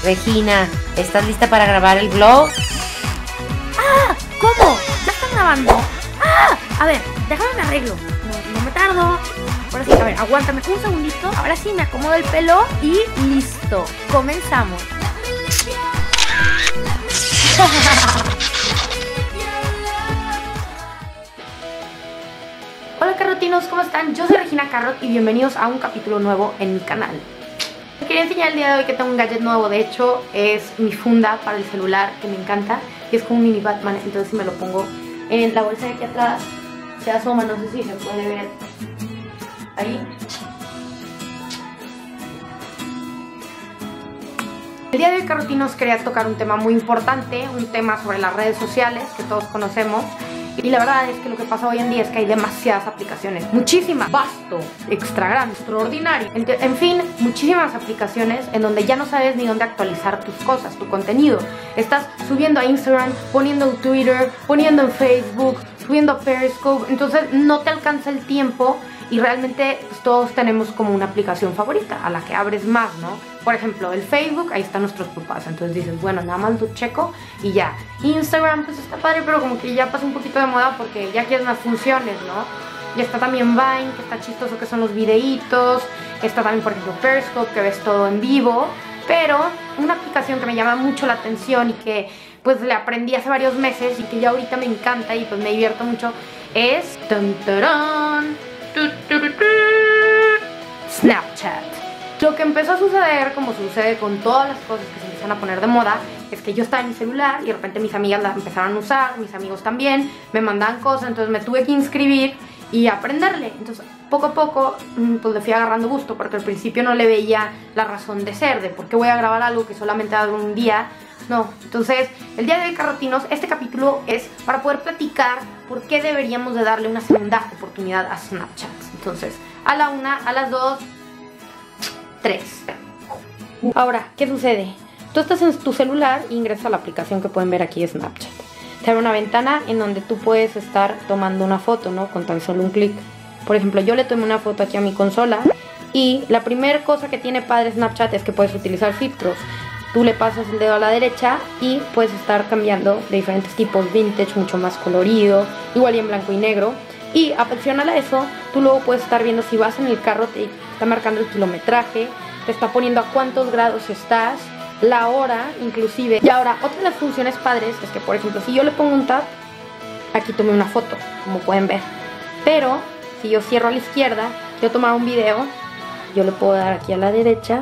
Regina, ¿estás lista para grabar el vlog? ¡Ah! ¿Cómo? ¿Ya están grabando? ¡Ah! A ver, déjame me arreglo. No me tardo. Ahora sí, a ver, aguántame un segundito. Ahora sí me acomodo el pelo y listo. Comenzamos. Hola carrotinos, ¿cómo están? Yo soy Regina Carrot y bienvenidos a un capítulo nuevo en mi canal. Les quería enseñar el día de hoy que tengo un gadget nuevo. De hecho, es mi funda para el celular, que me encanta. Y es como un mini Batman, entonces si me lo pongo en la bolsa de aquí atrás, se asoma, no sé si se puede ver ahí. El día de hoy, carrotinos, quería tocar un tema muy importante, un tema sobre las redes sociales que todos conocemos. Y la verdad es que lo que pasa hoy en día es que hay demasiadas aplicaciones, muchísimas, vasto, extra grande, extraordinario. En fin, muchísimas aplicaciones en donde ya no sabes ni dónde actualizar tus cosas, tu contenido. Estás subiendo a Instagram, poniendo en Twitter, poniendo en Facebook, subiendo a Periscope, entonces no te alcanza el tiempo. Y realmente pues, todos tenemos como una aplicación favorita a la que abres más, ¿no? Por ejemplo, el Facebook, ahí están nuestros papás. Entonces dices, bueno, nada más lo checo y ya. Instagram, pues está padre, pero como que ya pasa un poquito de moda porque ya quieres más funciones, ¿no? Y está también Vine, que está chistoso, que son los videitos. Está también, por ejemplo, Periscope, que ves todo en vivo. Pero una aplicación que me llama mucho la atención y que pues le aprendí hace varios meses y que ya ahorita me encanta y pues me divierto mucho es... Snapchat. Lo que empezó a suceder, como sucede con todas las cosas que se empiezan a poner de moda, es que yo estaba en mi celular y de repente mis amigas la empezaron a usar, mis amigos también, me mandaban cosas, entonces me tuve que inscribir y aprenderle. Entonces poco a poco pues le fui agarrando gusto, porque al principio no le veía la razón de ser, de por qué voy a grabar algo que solamente hago un día. No, entonces el día de hoy, carrotinos, este capítulo es para poder platicar por qué deberíamos de darle una segunda oportunidad a Snapchat. Entonces, a la 1, a las 2, 3. Ahora, ¿qué sucede? Tú estás en tu celular e ingresas a la aplicación que pueden ver aquí de Snapchat. Te abre una ventana en donde tú puedes estar tomando una foto, ¿no? Con tan solo un clic. Por ejemplo, yo le tomé una foto aquí a mi consola y la primera cosa que tiene padre Snapchat es que puedes utilizar filtros. Tú le pasas el dedo a la derecha y puedes estar cambiando de diferentes tipos, vintage, mucho más colorido, igual y en blanco y negro. Y adicional a eso, tú luego puedes estar viendo si vas en el carro, te está marcando el kilometraje, te está poniendo a cuántos grados estás, la hora inclusive. Y ahora, otra de las funciones padres es que, por ejemplo, si yo le pongo un tap, aquí tomé una foto, como pueden ver. Pero, si yo cierro a la izquierda, yo tomar un video, yo le puedo dar aquí a la derecha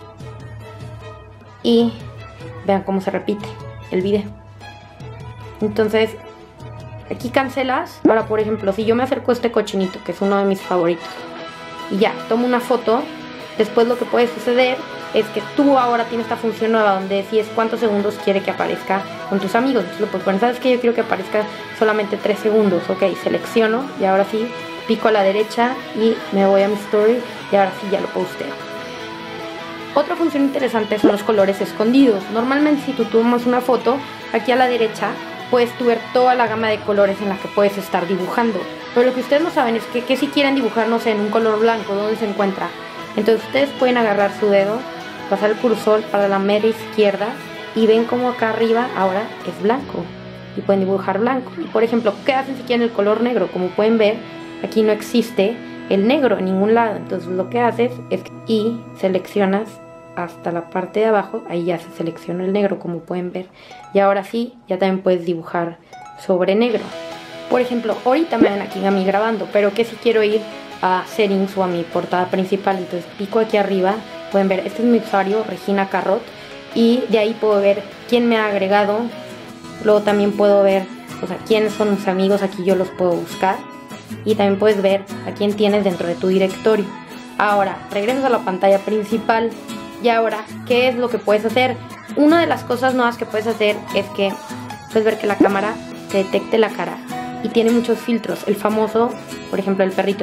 y vean cómo se repite el video. Entonces aquí cancelas. Ahora, por ejemplo, si yo me acerco a este cochinito, que es uno de mis favoritos, y ya, tomo una foto, después lo que puede suceder es que tú ahora tienes esta función nueva donde decides cuántos segundos quiere que aparezca con tus amigos. Entonces lo puedes poner, ¿sabes qué? Yo quiero que aparezca solamente 3 segundos. Ok, selecciono y ahora sí, pico a la derecha y me voy a mi story y ahora sí ya lo posteo. Otra función interesante son los colores escondidos. Normalmente si tú tomas una foto, aquí a la derecha puedes tú ver toda la gama de colores en la que puedes estar dibujando. Pero lo que ustedes no saben es que si quieren dibujar, no sé, en un color blanco, ¿dónde se encuentra? Entonces ustedes pueden agarrar su dedo, pasar el cursor para la mera izquierda y ven como acá arriba ahora es blanco. Y pueden dibujar blanco. Y por ejemplo, ¿qué hacen si quieren el color negro? Como pueden ver, aquí no existe el negro en ningún lado. Entonces lo que haces es y seleccionas hasta la parte de abajo, ahí ya se selecciona el negro, como pueden ver. Y ahora sí, ya también puedes dibujar sobre negro. Por ejemplo, ahorita me ven aquí a mí grabando, pero que si quiero ir a settings o a mi portada principal, entonces pico aquí arriba, pueden ver, este es mi usuario, Regina Carrot, y de ahí puedo ver quién me ha agregado. Luego también puedo ver, o sea, quiénes son mis amigos, aquí yo los puedo buscar. Y también puedes ver a quién tienes dentro de tu directorio. Ahora, regresas a la pantalla principal. Y ahora, ¿qué es lo que puedes hacer? Una de las cosas nuevas que puedes hacer es que puedes ver que la cámara te detecte la cara y tiene muchos filtros. El famoso, por ejemplo, el perrito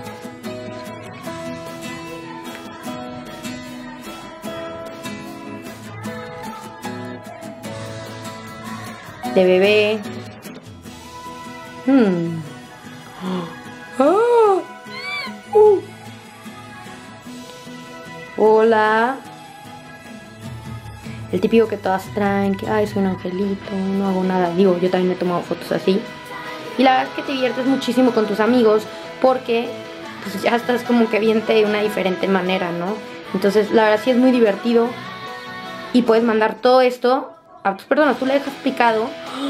de bebé. Hola. el típico que todas traen, que ay, soy un angelito, no hago nada. Digo, yo también me he tomado fotos así. Y la verdad es que te diviertes muchísimo con tus amigos porque pues ya estás como que viente de una diferente manera, ¿no? Entonces la verdad sí es muy divertido y puedes mandar todo esto a tus personas, tú le dejas picado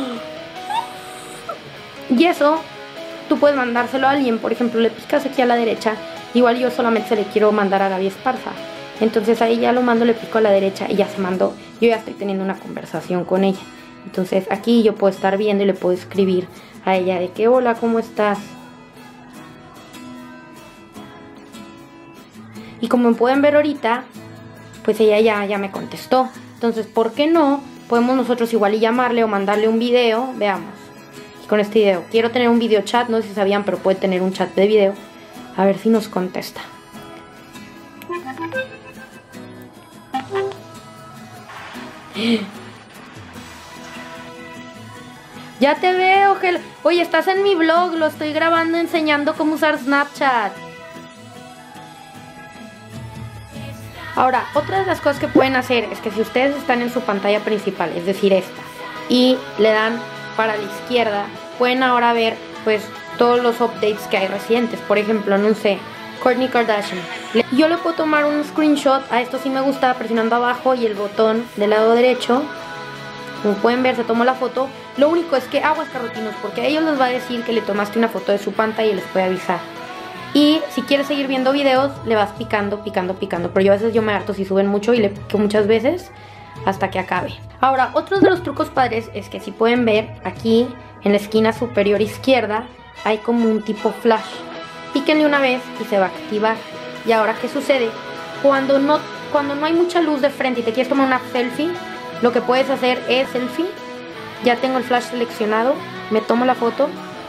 y eso tú puedes mandárselo a alguien. Por ejemplo, le picas aquí a la derecha, igual yo solamente se le quiero mandar a Gaby Esparza, entonces ahí ya lo mando, le pico a la derecha y ya se mandó. Yo ya estoy teniendo una conversación con ella, entonces aquí yo puedo estar viendo y le puedo escribir a ella de que hola, ¿cómo estás? Y como pueden ver ahorita, pues ella ya me contestó. Entonces, ¿por qué no? Podemos nosotros igual y llamarle o mandarle un video. Veamos. Y con este video. Quiero tener un video chat, no sé si sabían, pero puede tener un chat de video. A ver si nos contesta. Ya te veo, oye, estás en mi blog, lo estoy grabando enseñando cómo usar Snapchat. Ahora, otra de las cosas que pueden hacer es que si ustedes están en su pantalla principal, es decir, esta, y le dan para la izquierda, pueden ahora ver pues todos los updates que hay recientes. Por ejemplo, no sé, Kourtney Kardashian. Yo le puedo tomar un screenshot, a esto sí me gusta, presionando abajo y el botón del lado derecho. Como pueden ver, se tomó la foto. Lo único es que aguas, carrotinos, porque a ellos les va a decir que le tomaste una foto de su pantalla y les puede avisar. Y si quieres seguir viendo videos, le vas picando, picando, picando. Pero yo a veces me harto si suben mucho y le pico muchas veces hasta que acabe. Ahora, otros de los trucos padres es que si pueden ver, aquí en la esquina superior izquierda hay como un tipo flash. Píquenle una vez y se va a activar. Y ahora, ¿qué sucede? Cuando no hay mucha luz de frente y te quieres tomar una selfie, lo que puedes hacer es selfie. Ya tengo el flash seleccionado, me tomo la foto.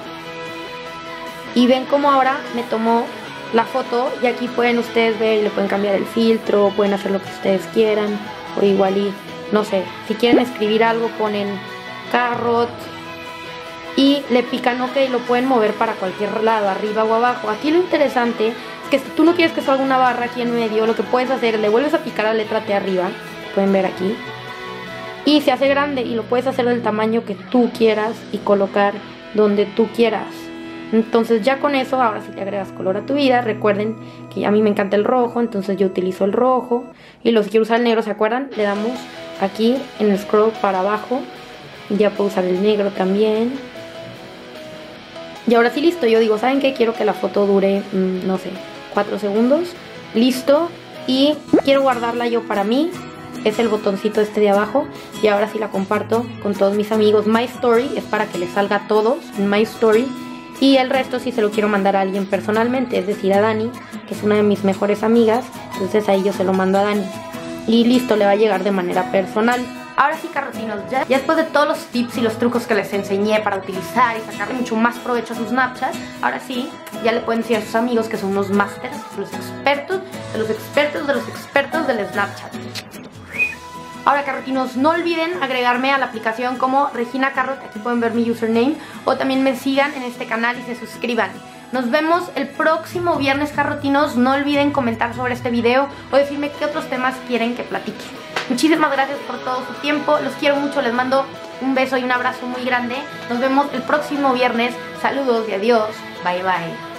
Y ven cómo ahora me tomó la foto y aquí pueden ustedes ver y le pueden cambiar el filtro, pueden hacer lo que ustedes quieran. O igual y, no sé, si quieren escribir algo ponen carrot y le pican OK y lo pueden mover para cualquier lado, arriba o abajo. Aquí lo interesante es que si tú no quieres que salga una barra aquí en medio, lo que puedes hacer es le vuelves a picar la letra T arriba, pueden ver aquí, y se hace grande y lo puedes hacer del tamaño que tú quieras y colocar donde tú quieras. Entonces ya con eso, ahora sí te agregas color a tu vida. Recuerden que a mí me encanta el rojo, entonces yo utilizo el rojo. Y los que quiero usar el negro, ¿se acuerdan? Le damos aquí en el scroll para abajo. Ya puedo usar el negro también. Y ahora sí listo, yo digo, ¿saben qué? Quiero que la foto dure, no sé, 4 segundos. Listo. Y quiero guardarla yo para mí. Es el botoncito este de abajo. Y ahora sí la comparto con todos mis amigos. My Story es para que les salga a todos en My Story. Y el resto sí se lo quiero mandar a alguien personalmente, es decir, a Dani, que es una de mis mejores amigas. Entonces ahí yo se lo mando a Dani. Y listo, le va a llegar de manera personal. Ahora sí, carrotinos, ya después de todos los tips y los trucos que les enseñé para utilizar y sacarle mucho más provecho a sus Snapchat, ahora sí, ya le pueden decir a sus amigos que son unos masters, los expertos de los expertos de los expertos del Snapchat. Ahora, carrotinos, no olviden agregarme a la aplicación como Regina Carrot, aquí pueden ver mi username, o también me sigan en este canal y se suscriban. Nos vemos el próximo viernes, carrotinos. No olviden comentar sobre este video o decirme qué otros temas quieren que platique. Muchísimas gracias por todo su tiempo, los quiero mucho, les mando un beso y un abrazo muy grande. Nos vemos el próximo viernes, saludos y adiós, bye bye.